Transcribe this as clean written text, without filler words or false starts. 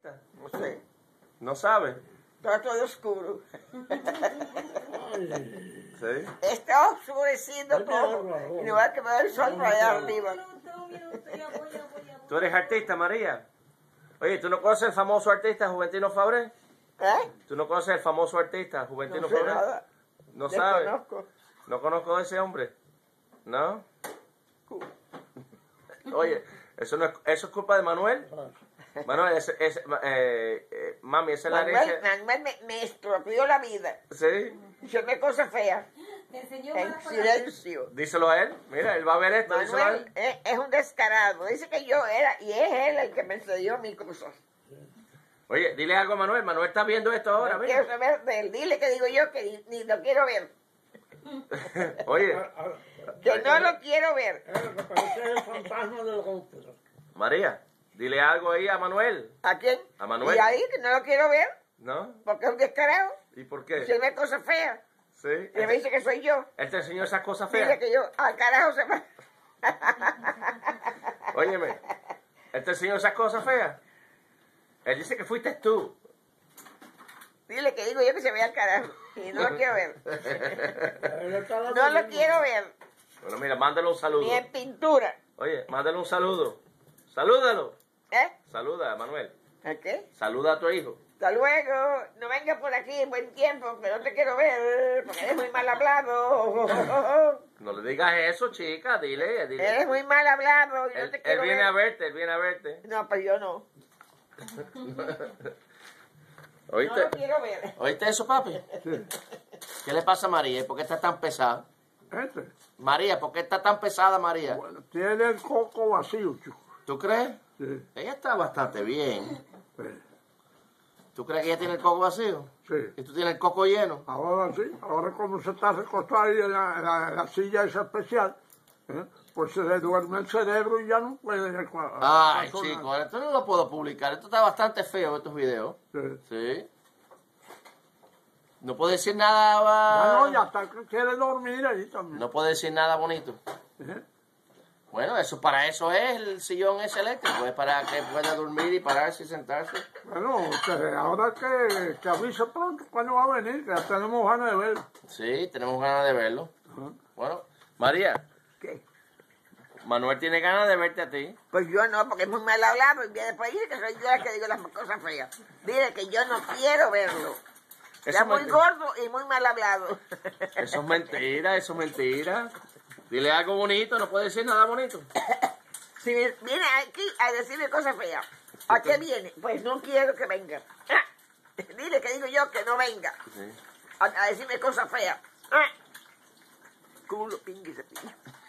No sé. ¿No sabe? Está todo oscuro. Sí. Está oscureciendo todo. Y no va a quemar el sol para allá arriba. ¿Tú eres artista, María? Oye, ¿tú no conoces el famoso artista Juventino Fabré? ¿Tú no conoces el famoso artista Juventino No sé Fabré? nada. ¿No sabes? Desconozco. ¿No conozco a ese hombre? ¿No? Oye, eso es culpa de Manuel. Manuel, mami, esa es la herencia. Manuel me estropeó la vida. Sí. Diciendo cosas feas. En silencio. Díselo a él. Mira, él va a ver esto. Díselo a Manuel él. es un descarado. Dice que yo era, y es él el que me cedió mi cruzos. Oye, dile algo a Manuel. Manuel está viendo esto ahora. No Mira. quiero saber de él. Dile que digo yo que ni lo quiero ver. Oye, Que no lo quiero ver. Que parece el fantasma del golpe. María, dile algo ahí a Manuel. ¿A quién? A Manuel. Y ahí que no lo quiero ver. ¿No? Porque es un descarado. ¿Y por qué? Si él ve cosas feas. Sí. Y me dice que soy yo. Él te enseñó esas cosas Dile feas. que yo, al carajo se va. Óyeme, él te enseñó esas cosas feas. Él dice que fuiste tú. Dile que digo yo que se vea al carajo. Y no lo quiero ver. No lo quiero ver. Bueno, mira, mándale un saludo. Ni en pintura. Oye, mándale un saludo. Salúdalo. ¿Eh? Saluda, Manuel. ¿A qué? Saluda a tu hijo. Hasta luego. No vengas por aquí en buen tiempo, que no te quiero ver, porque eres muy mal hablado. No le digas eso, chica. Dile. Eres muy mal hablado y no te Él quiero viene ver. a verte, él viene a verte. No, pues yo no. No ¿Oíste? lo quiero ver. ¿Oíste eso, papi? Sí. ¿Qué le pasa a María? ¿Y por qué está tan pesada? María, ¿por qué está tan pesada, María? Bueno, tiene el coco vacío, chico. ¿Tú crees? Sí. Ella está bastante bien. Sí. ¿Tú crees que ella tiene el coco vacío? Sí. ¿Y tú tienes el coco lleno? Ahora sí, ahora como se está recostado ahí en la silla esa especial, pues se le duerme el cerebro y ya no puede... Ay, chico, esto no lo puedo publicar. Esto está bastante feo, estos videos. Sí. Sí. No puedo decir nada... Ya no, ya está, quiere dormir ahí también. No puedo decir nada bonito. Bueno, para eso es el sillón ese eléctrico, es para que pueda dormir y pararse y sentarse. Bueno, ahora que avise pronto cuando va a venir, que ya tenemos ganas de verlo. Sí, tenemos ganas de verlo. Bueno, María, ¿Qué? Manuel tiene ganas de verte a ti. Pues yo no, porque es muy mal hablado. Y después dice que soy yo la que digo las cosas feas. Dile que yo no quiero verlo. Ya muy gordo y muy mal hablado. Eso es mentira, eso es mentira. Dile algo bonito, no puede decir nada bonito. Si viene aquí a decirle cosas feas, ¿a qué viene? Pues no quiero que venga. Dile que digo yo que no venga Sí. a decirme cosas feas. Culo, pingui, se pingui.